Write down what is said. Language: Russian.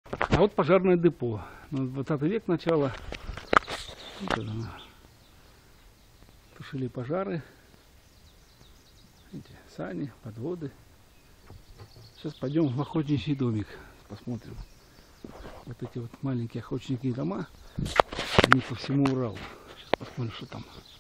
А вот пожарное депо. 20 век начало. Вот оно. Тушили пожары. Видите, сани, подводы. Сейчас пойдем в охотничий домик. Посмотрим. Вот эти вот маленькие охотничьи дома. Они по всему Уралу. Сейчас посмотрим, что там.